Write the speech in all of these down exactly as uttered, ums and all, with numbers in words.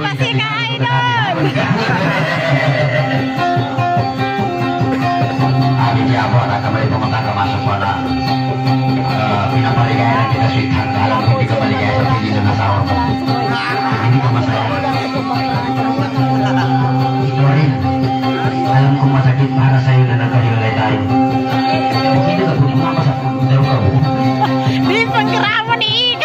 pasti kaidon. Abi siapa nak kembali pemegang masuk pada pinapali kaya kita sweet dalam ini kembali kaya seperti di sahur. Ini ke mas saya. Ituin, alam rumah sakit para saya dan akan diletai. Ini tak punya apa satu tahu kamu. Di penggeramu nih.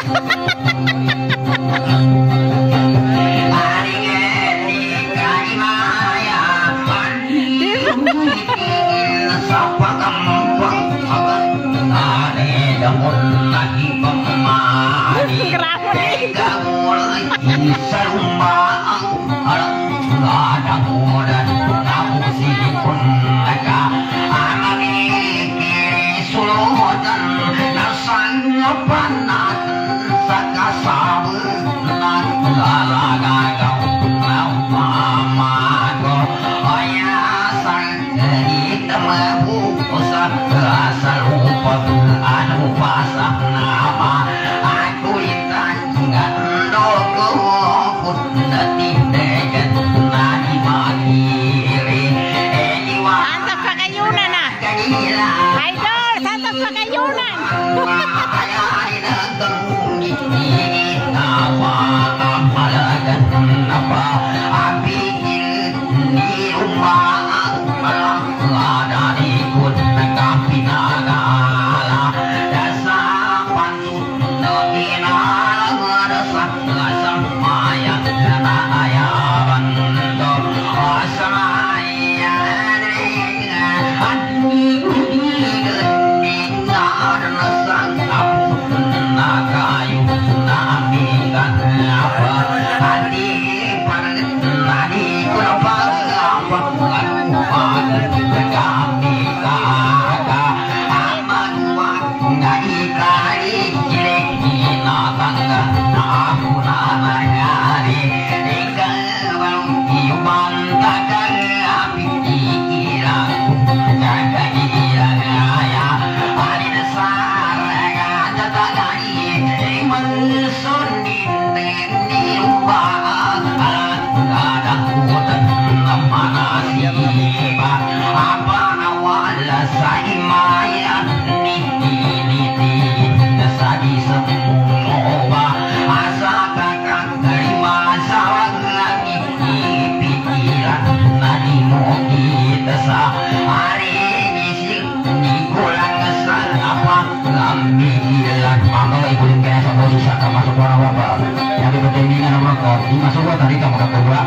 Masuk gua tadi kamu kata gua.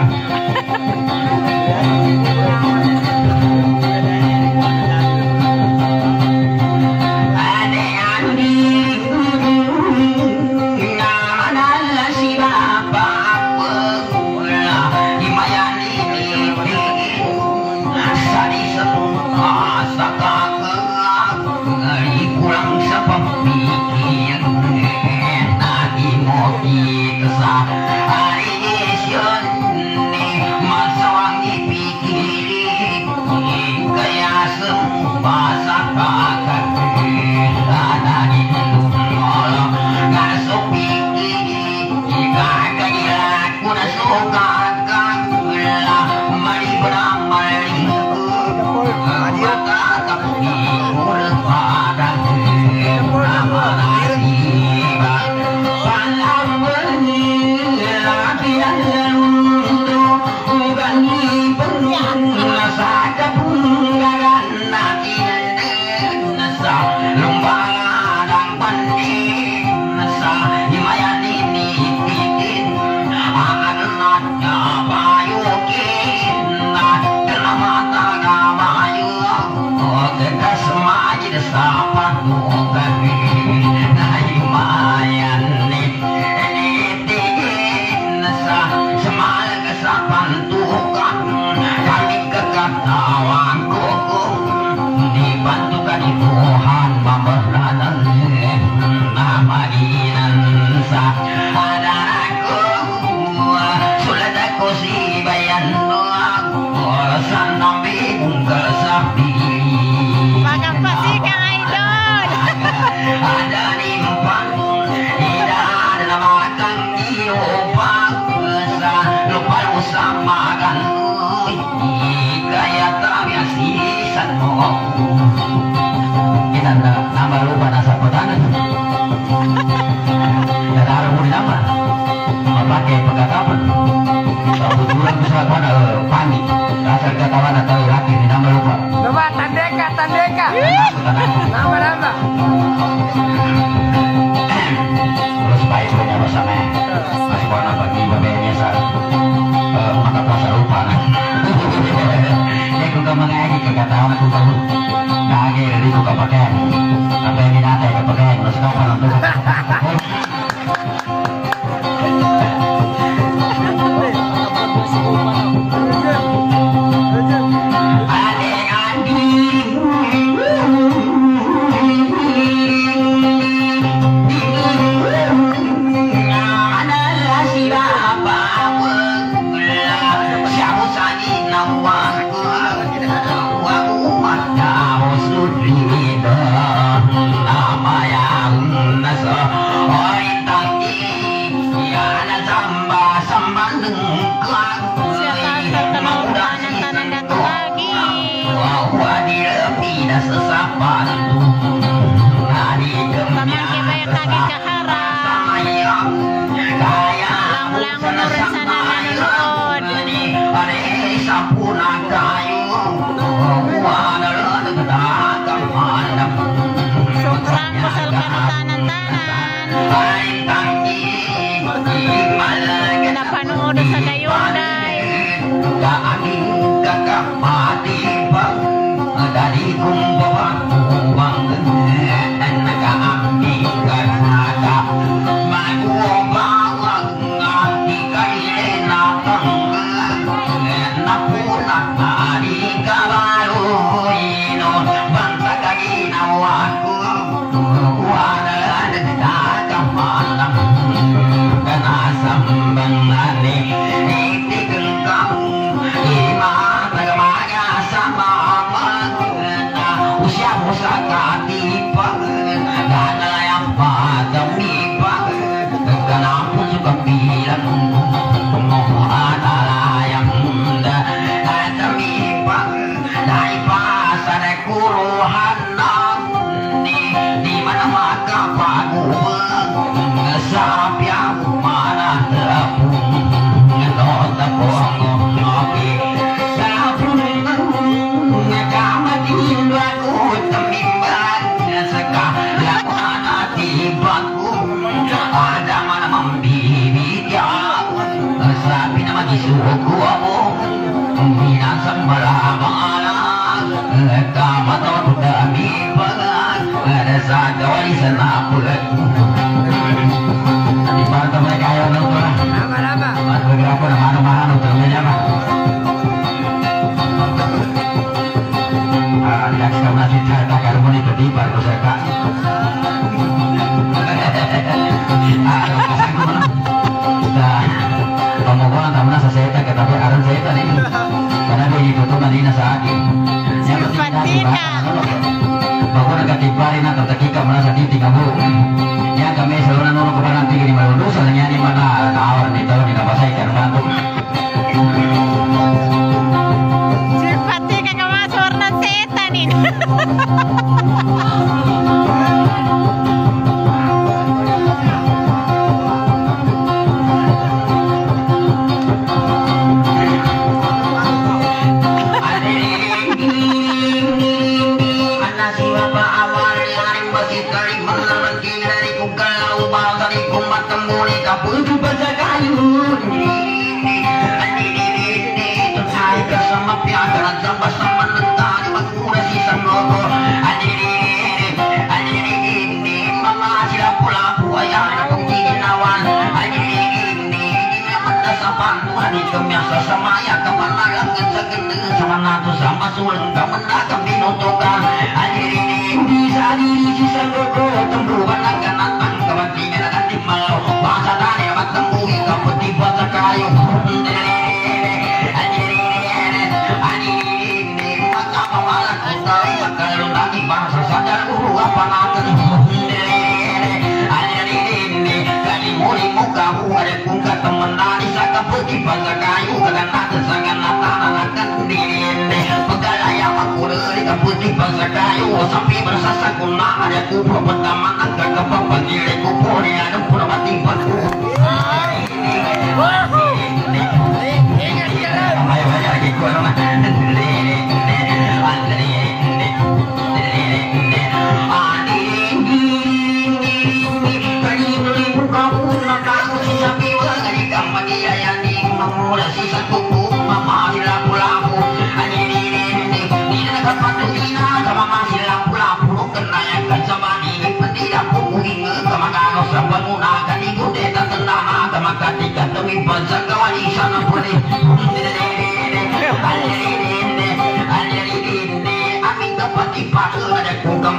Kung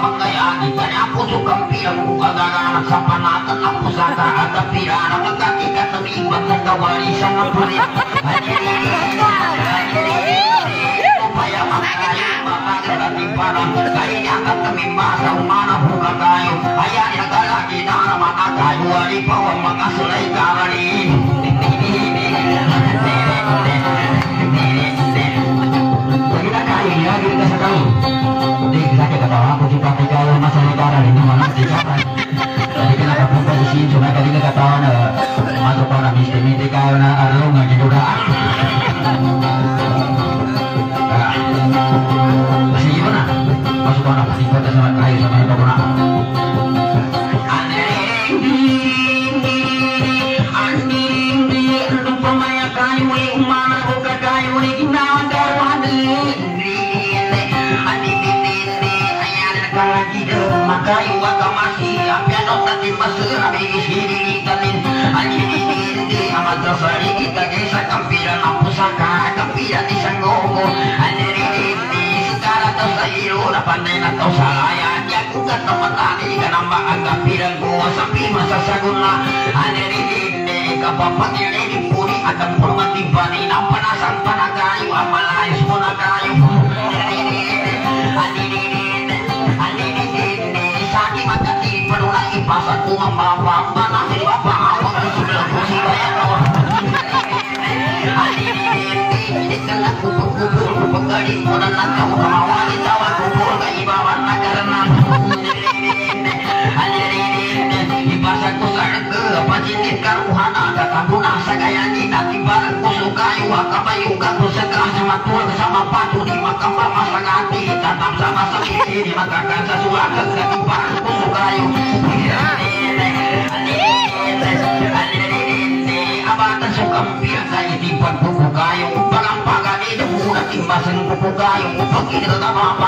mangayani kanya ako sukang pilang kagaganak sa panatan ng pusaka at kapirana magkakika tumibag ng kawali sa ngapulit upaya makakaya mapagdating parang kaya ka tumimasa umana buka kayo ayan nagalagi na naman akayo wali pa ang mga sulay karali kita kayo lagi kita sa kayo hindi sakit katawa ako si Pati Kayo masa negara ini mana siapa jadi kenapa pun posisi cuma kali kita katawa na masuk orang mesti Kayo na arlo nga juga masih gimana masuk orang pasti kota sama Kayo sama itu pun kayu waka masih apian otak masih rabi sini kalin anjing ini amat terfari kita kisah kampiran pusaka kampiran di sanggogo anjing ini sekarang tersayiru pandai atau salaya jago kata matani kanamba kampiran gua sapi masa saguna anjing ini kapapak ini dipuri akan purma timbani nampanasan panagayu amalai semua kayu anjing sakit makati penulai pasar kumang bapak nanti bapak awak di sebelah kursi bayar ini kena kubur-kubur pegadi menelan kamu kemauan tawa kubur ke ibawan nakarana di pasar kusar ke pajinit karuhana datang punah sagayani nanti barang kusuk kayu akabayu kaku segera sama tua sama patu di makam bapak sangati tatap sama sekili di makakan sesuatu kegati barang kusuk kayu abatan sukam biasa itipan buku kayu bagang pagan itu muna timbasan buku kayu pagi itu tak apa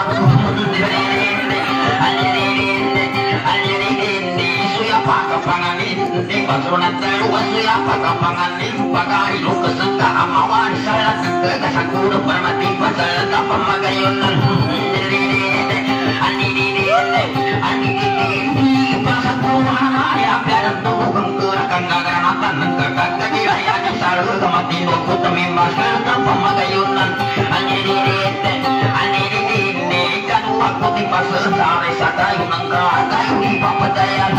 suya pakai panganin di patronan terluas suya pakai panganin pagari lu kesengka amawan salah kekesan kudu permati pasal tak pemagayunan ani di di ani di di pasal kuhana ya biar tuh kengkerakan gagaranatan kagak kejaya di salu kemati doku temimbas tak pemagayunan ani di di ani di di kan waktu di pasal sare sakayu nangka kayu di papadayan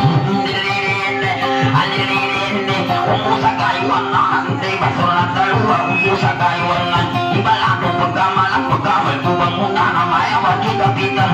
umusa kayuanan di basuran terluar umusa kayuanan di balado pagkamalang pagkamal tubang muna na mayawa di kapitan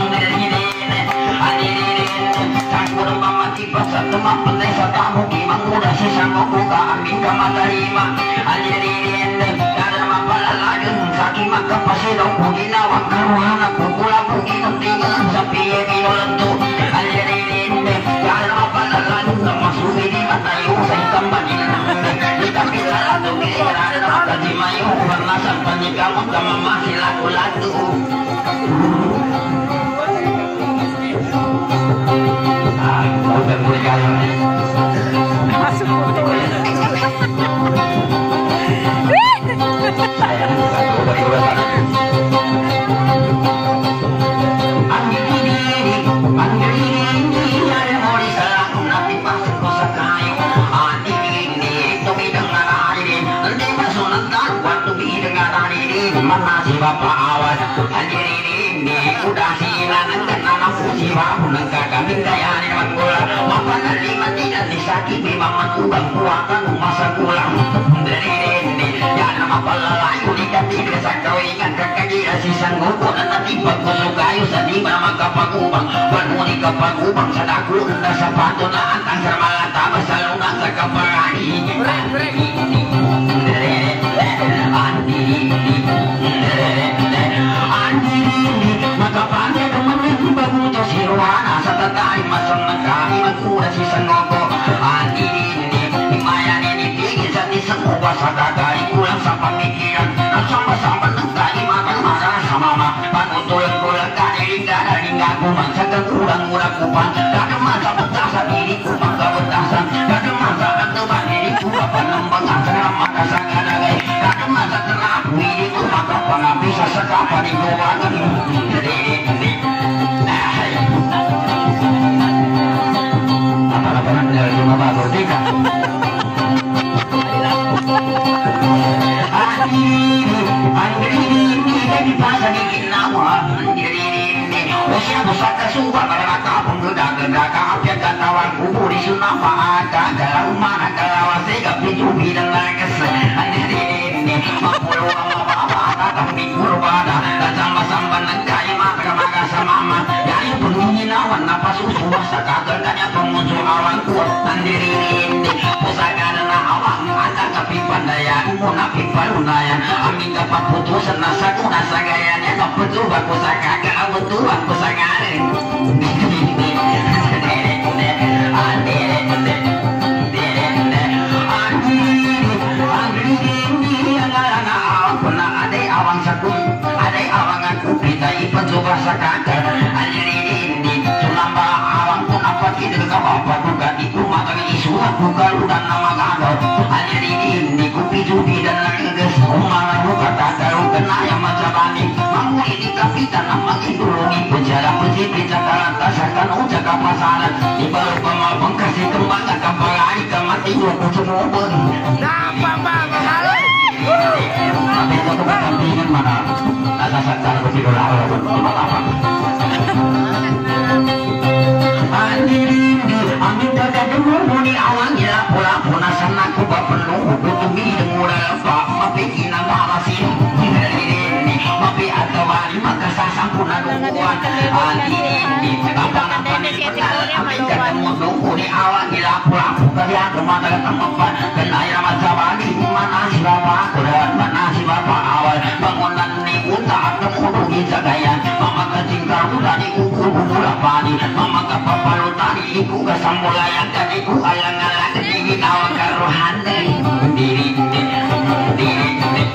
sangkurang pamati basa tumapatay sa tamu kimang muda si sangoku ka aming kamatarima aliririn kada naman palalagan sa kimang kapasilaw kung ginawang karuhanan kung kula kung inuntingan sa piye kinulanto aliririn kada naman palalagan na masuwi di matayo sa ikambanin di kapilalato kinirada na makadimayo pernasan panyikamot ka mamasilakulado udah mulai kaya masuk saya satu dari dua mana si bapak awas anjir ini udah silangan dan anak si bapak nengka kami daya ni manggula mapan lima tidak disakiti mama tukang kuatan masa pulang dari ini ya nama palalayu dikati desa kau ingat kakak si sanggup dan nanti bagus kayu sadi nama kapagubang banuni kapagubang sadaku dan sepatu na antang sermalata basalungan sa kaparani makapanya kemarin bagunya si Ruana sa tatay masang kami magkura si Sangogo andi ini himayan ini tingin sa isang uba sa kagay kulang sa pamikiran at sama-sama ng tayo marang-marang sa mama panutulang-tulang kaniling-kanaling kuman sa kakurang-urang kupan kagaman sa pagkasa diri ko pagkabatasan kagaman sa nagtaban diri ko kapanambangan sa makasanganagay kagaman sa terapu diri ko makapangabisa sa kapaniguan jadi Munafik palunayan amin dapat putusan nasa kunasa gayanya tak betul baku saka kau betul baku sangare awang sakun ada awang aku kita ipan coba sakaka anjiri ini sulamba awang pun apa kita kau apa bukan itu maka isu aku kalau dan nama kau anjiri ini kupi jubi dan ngeges umara buka kalau kena yang macam ini mamu ini kapitan nama idulungi penjara penjipi cakaran tasakan ucaka pasaran di baru pemabang kasih kembang kapalai kemati dua semua pun Nampak pak, mengalir. tapi itu kepentingan mana rasa sakar begitu lah apa anjing amin kagak dengar muni awangnya pula puna sana ku penuh butuh minum murah pak mapikinan malasin ini mapi atau wali maka sasampuna nungguan anjing ini apa-apa ini amin kagak mau nunggu ni awangnya pula kalian kemana ketempat kena yang macam wali mana si bapak kuda mana si bapak awal bangunan ni utak temu di jagayan mama kencing kamu tadi ukur ukur apa ni mama kapapalu tadi iku kesamulayan tadi ku alang-alang dingin awak karuhan diri diri diri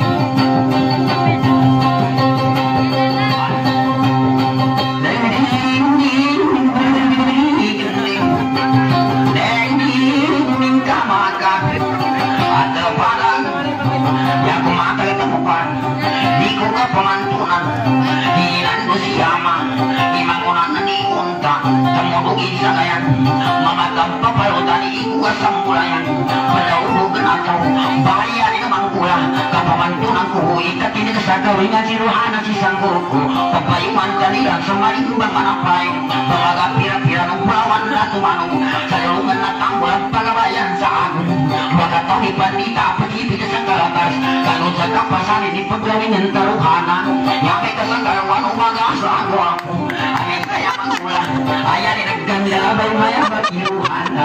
pemantunan hinan usiama imangunan ni unta temudu isagayan mamatang papalutan iku kasamulayan padaudu genatau bahaya ni mangkula kapamantunan ku ikat ini kesagawinya ciruhana si sangguruku papayuman kaliran semari kumbang manapain balaga pira-pira numpulawan ratu manu sadulungan natang bulan pagabayan sa agung baka tawi pandita pagibig sa kalatas kanun sa kapasan ini pagawin ng taruhana nyampe kasanggawan umaga sa agwang amin kaya mangula ayan ni nagganda abay maya bakiruhana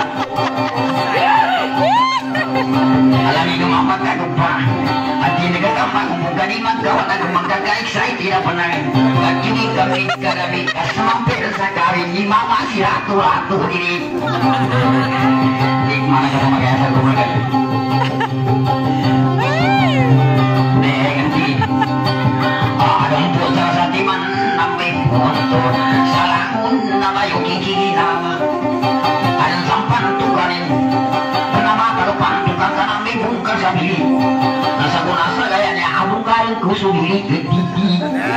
alam ini mamat kagupa at hindi nagkakamang kung ganimang gawat at magkaka-excite tidak pernah kagini kami kagabi kasamampir sa kawin ni mama si ratu-ratu ini di mana ka magaya sa kumagal dengan di adong po sa satiman namay punto salangun na kayo kikinama anong sampan tukanin panama karupan tukang ka namin bungkar sa bili nasa kunasa gaya niya abong karin kusuli ketiti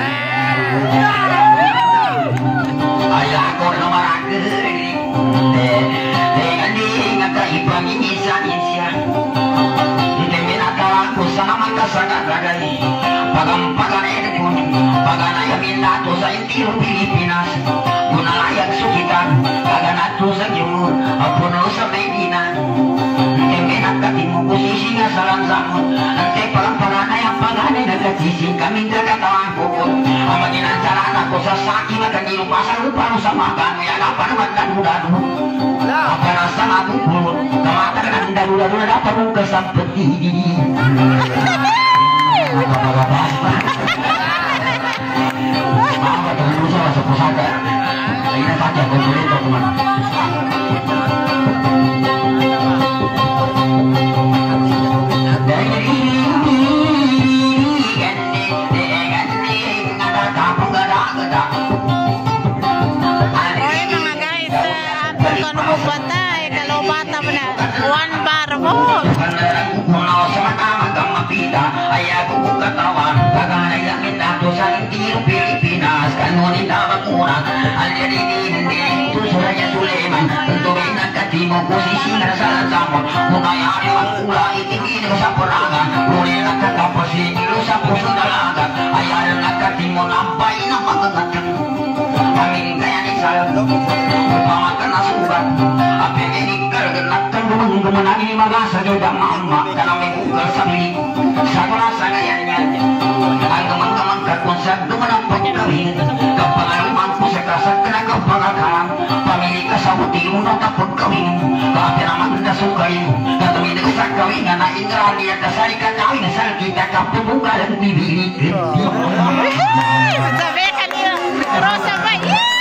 ayako na maragari dengan di ngakaipang inisa-insa hindi minatawa ko sa naman kasagat ragay pagampaganay ko paganayamin nato sa intiro Pilipinas gunalayag sukitan kaganato sa Jumur apuno sa Medina hindi minakatin mo kusisi nga sa lansamon hindi pagampanganay ang paganay nagkasising kaming kakatawang bukod ang maginansaraan ako sa saking at kanilupasan upano sa magano yan ang panaman mudado apa rasa aku pun kamata kan daru-daru dapat muka sampeti apa tu musuh masuk pusaka ini saja boleh teman ayah kuku katawan kaganay langit nato sa intiro Pilipinas kanunin na magmura alya din din din ito suraya Suleman tuwing nagkatimo kusisi nga salah samot Munaya ni magkula itingin sa puragan Muli nagkakapasin ilo sa puso dalagan Ayaw nagkatimon ang bayi na magagagan Aming kaya ni salat Upamakan na sugat Apin inikal Ganagkan lumang gumanagin magasa Joda mama Kanaming ugal sa milik Sa kurasa ngayon niya Ang gamang-gamang kakonsag Dumanang pagkawin Kapangaluman ko sa kasag Kanagapagakalang Pamili ka sa uti mo na tapod kawin Kapya naman na sukarin Katumin ko sa kawin Nga na ingrali at kasari ka kawin Sal kita kapubugal ang bibilit Sabi ka niyo Rosa ba?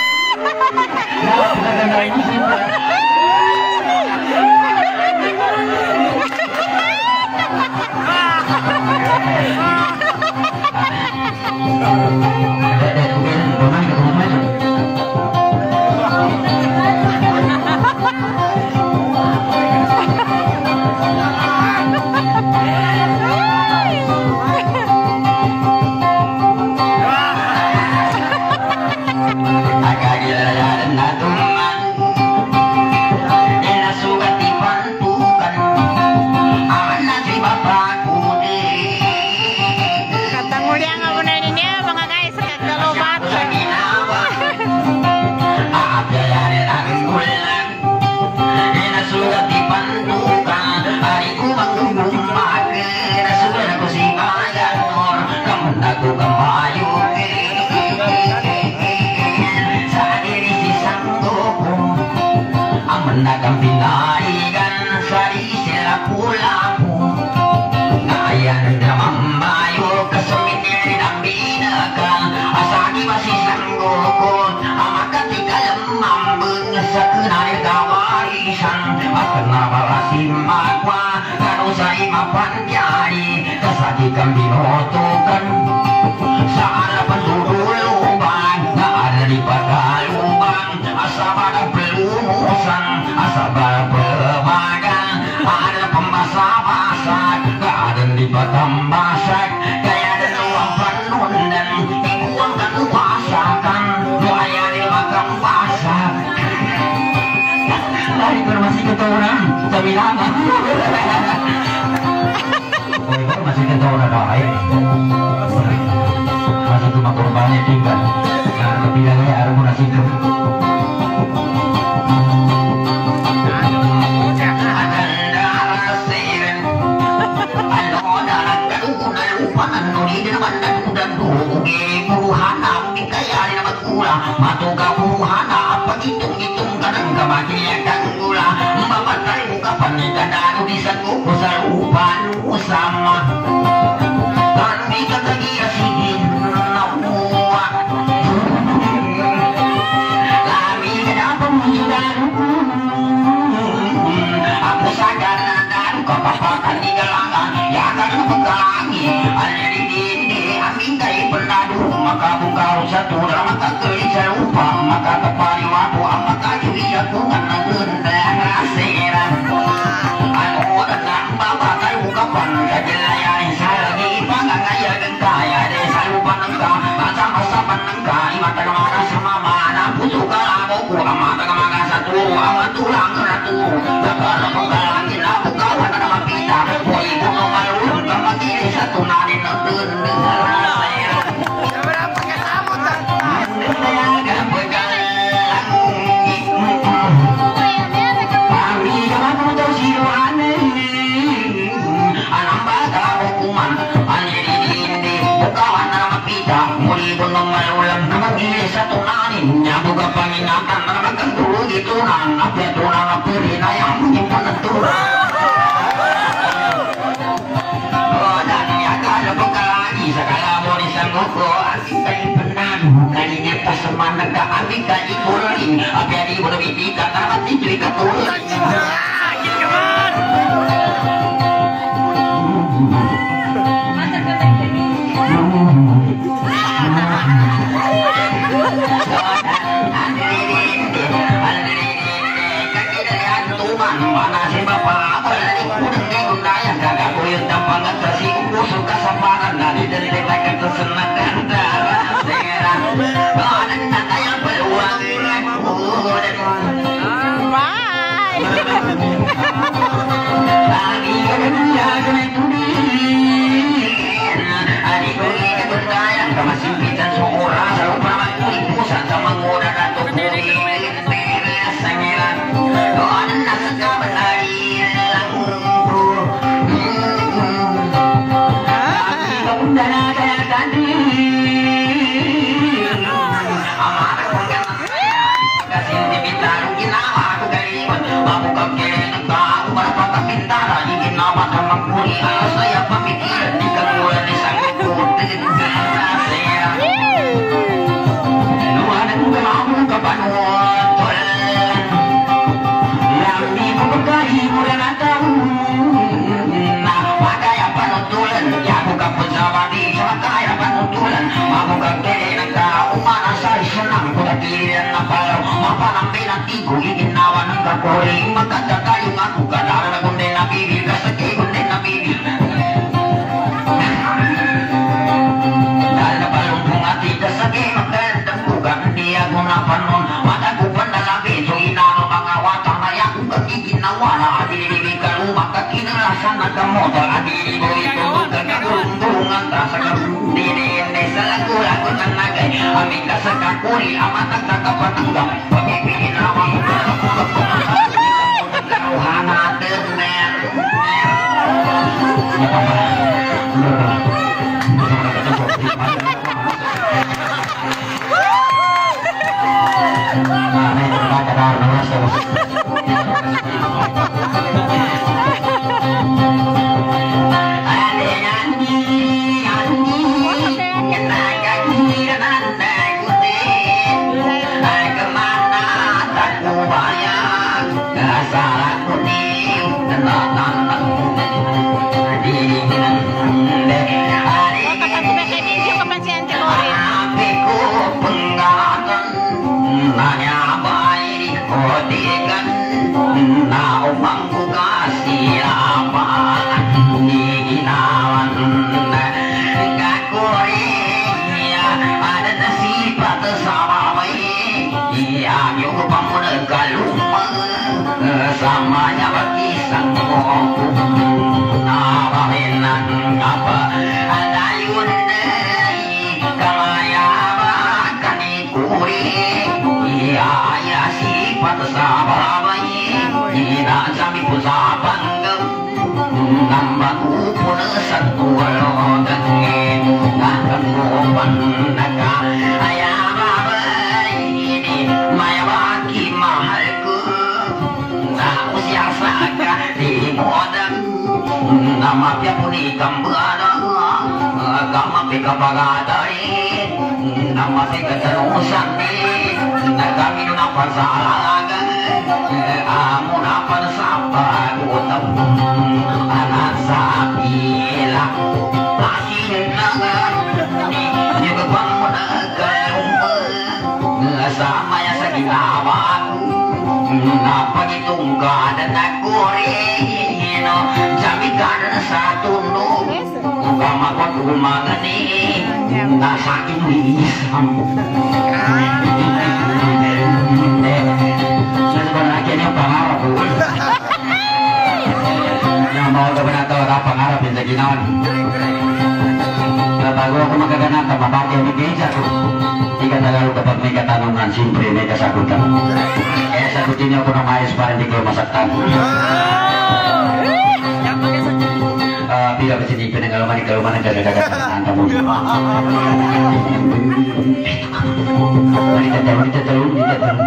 Nagang pinaigan sa isila pula-pu Ngayon namang bayo Kasumitin ang binakan Asagi masisang gukon Amakatikalam mambeng Sa kenal kawaisan Akan nawalasim magwa Kano sa imapanjari Kasagi kang binotokan Sa harapan lulubang Na ada di pagalubang Asaba ng pelumusan Asaba pelemagan Ada pembasa-basag Ada di batam-basak Kaya ada luang penundan Ikuang kan upasakan Doaya di makam basak Lari masih keturunan Sabilangan masih keturunan doain Masih cuma korbannya tinggal Nah kebilangnya ada munasib Matuga buhana apa hitung-hitung kadang kamakiya kang gula mamatay mo kapan kadano di sa kuko sa upan usama kan di kagagiya sigin na uwa lami ka na pamusudan ako sa ganadan kapapakan di galangan yakan na pagkalangi alilindi amin kay penadu makabukaw sa tura makakali sa lupa makakapali wapo ang makayuwi at bungan ng gundang rasiran ano oras na ang babatay ukapan kagilayain sa lagi ipangangayag ang kaya de sa lupa ng ka masama-saman ng ka imatagamaga sa mama na puso ka lamo ko ang matagamaga sa turo ang matulang na turo nakala kong kalangin na bukawan na mapita muli ko nung malulong ka magili sa tunanin ng gundang rasiran sa tunanin niya buka pangingatan na nagkantulog ito na napyato na napirinayang hindi panaturan o dahil niya kala pagkalagi sa kalabon isang uko ating kayo panalo kaninya pasaman nagkaamig ka ikurin apyari mo na bibita na naman ito'y katulad mana si bapak berani kudeng di gundayan kagak kuyut dan pangat kasi ukusuk kasamparan dari dari dekat kesenangan darah serang badan tanda yang peluang bye Kakori makatakayo aku kadara gunde na bibir kasake gunde na bibir. Dahil na palumpong ati kasake magandang bukan dia guna panon mata ko pandalabi so inano mga watang na yaku kagiginawa na adilibig ka rumah kakinalasan na kamotor adilibo ito kagagulungan ta sa kabundininde sa lagu-lagu ng nagay aming kasakakuri amatag nakapatanggap pagpipilin lamang karuhana terner samanya berkisang ngomong nawahinan apa adayun dei kalaya bakani kuri iya ya sifat sababai ina sami pusapanggam nambah kupun satu logan ngakam ngopan naga ayah babai ini maya baki mahalku saka di modam nama pia puni kambara kama pika bagadari nama pika terusan ni kami nuna pasalaga amun apa sapa utam anak sapila asin naga ni ni beban naga sama ya sakinawan apa gitu dan aku rino jami karena satu nu kama kau rumah ni nasa ini sebenarnya ni pengarap yang mau kebenaran orang pengarap yang seginawan bago ako magagana ka mabagay ni Gisa ko ika talaga kapag may katanungan siyempre may kasagutan kaya sagutin niyo ako ng ayos para hindi kayo masaktan uh, bila ba sinipin ng kaluman ng kaluman ng kagagagan ang tamong wanita tayo wanita tayo wanita tayo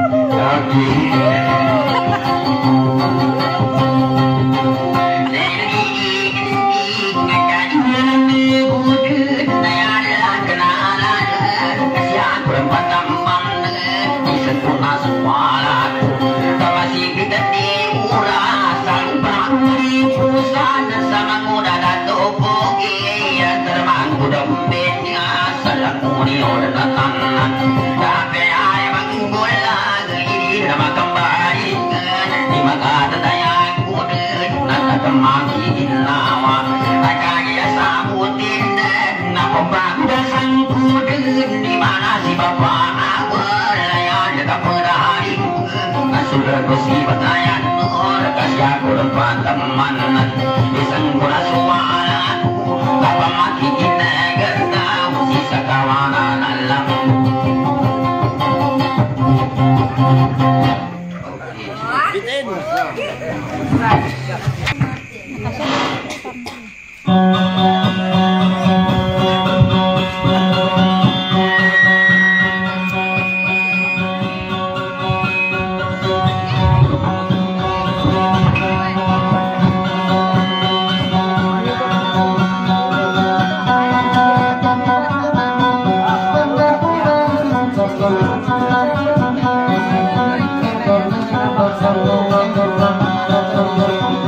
Thank you.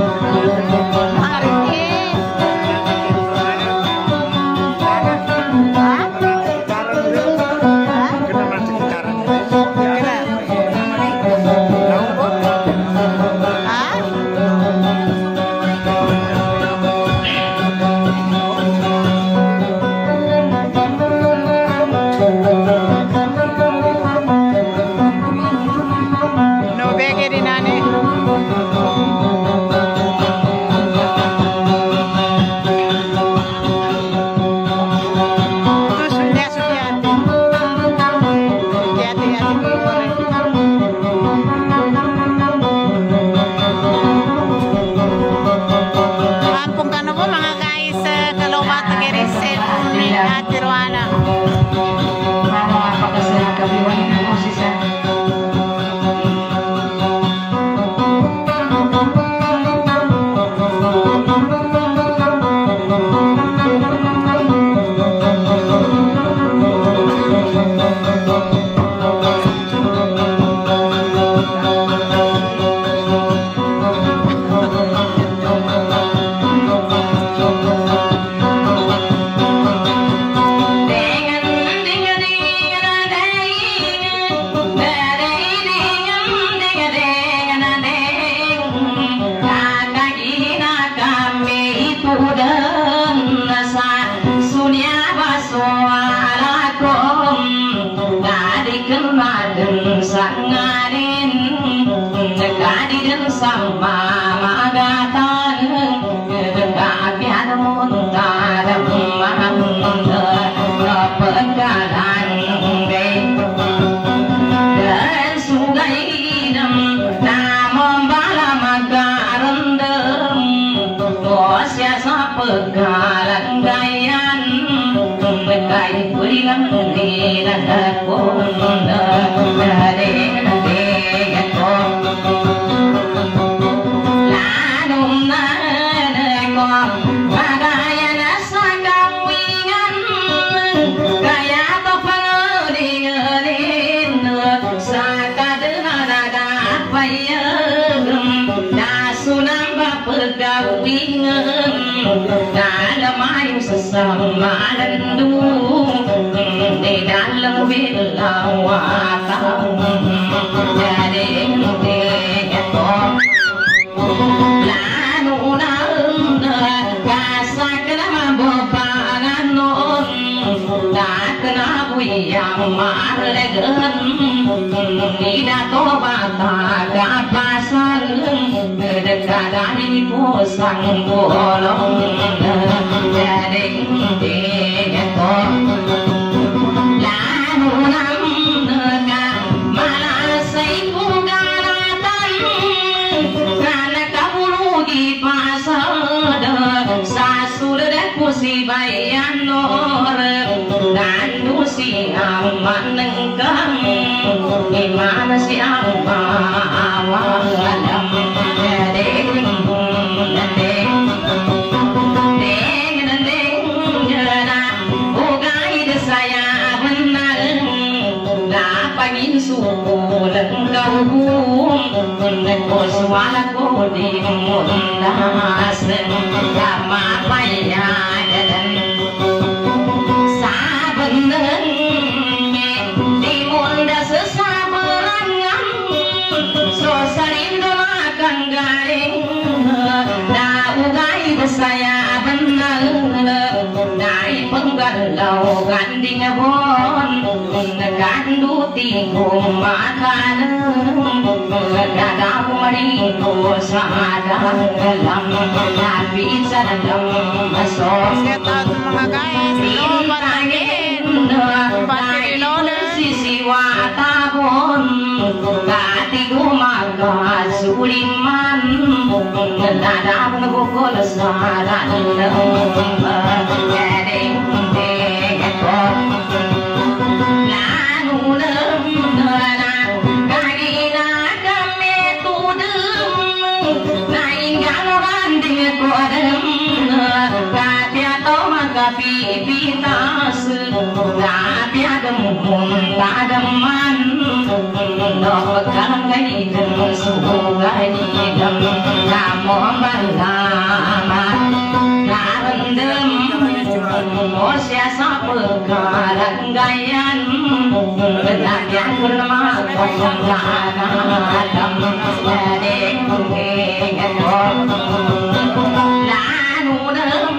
Sama lendu di dalam wilawatan jadi diketok lanu nana kasak nama bebanan non tak kena yang marlegen tidak tobata kapasan kedekatan pusang bolong jadi diketok lanu nana malah seipugaratan karena kamu rugi pasada sasudah kusi bayan nor dan dusi aman nengkang gimana si awal alam jadi suara kodi mundas sama paya dan sabenernya di mundas saberangan sosarin doakan garing dah ugai saya benar dari penggalau ganding bon gandu tinggung makanan gagak mariku sadang dalam tapi sadang masuk mga guys, hello panangin Patirinoda sisi watabon kati gumaga suliman nadang bukol sadan jadi dekot pipitas tapi ada mumpung tak ada man no kangai dan sugai dan kamu berlama karendem osya sapekaran gayan latihan kurma kadang jadi ngekor lanu dem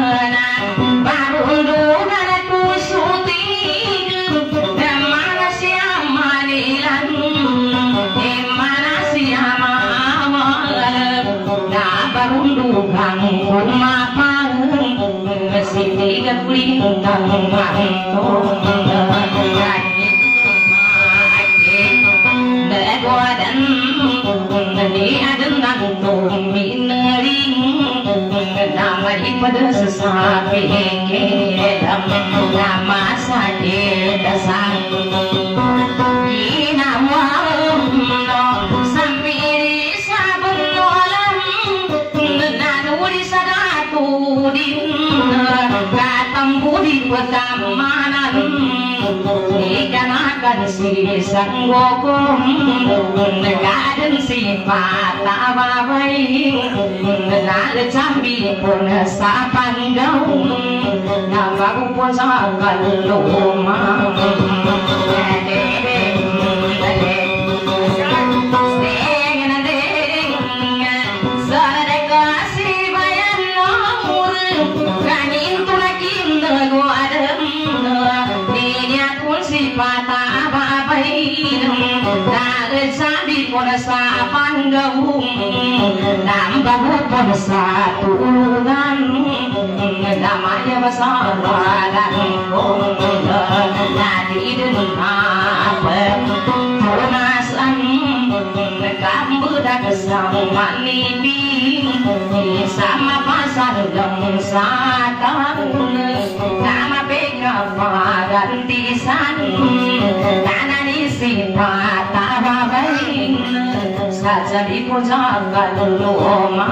tiga puluh tahun dan dia dengan minering nama pada sesapi nama sakit dasar nama sampai sabun olam nanuri sadatu din katang budi pertamanan ikan akan si sanggokom negaden sifat ababai nale cambi pun sapan gaung nama pun sakal loma patah apa-apain dari sabi pun sapandung nambah pun satulungan namanya besar dan nadi apa punasan kamu dah kesama nibi sama pasar dong satan nama beka gantisan tanah di sifat tababain saja di pujakan loma.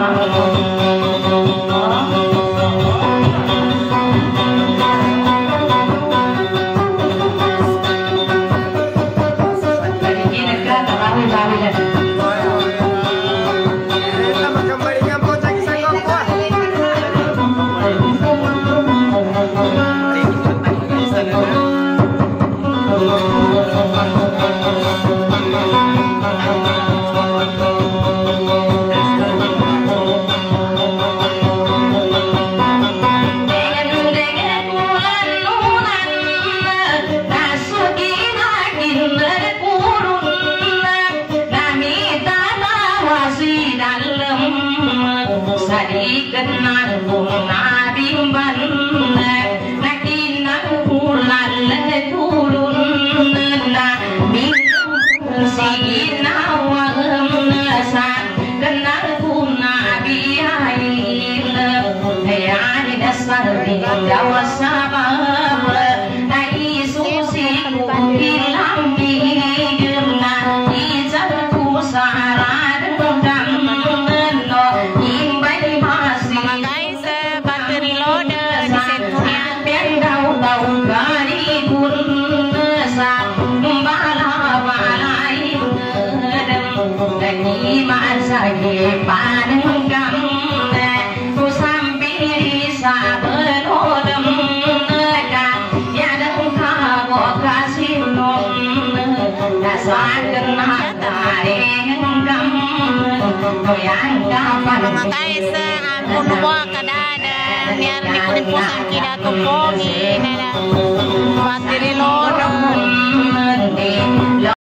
Mga kaisa, ang puno kadada, niyar ni kunin po sa kina tupongi, na na, bateri lodo.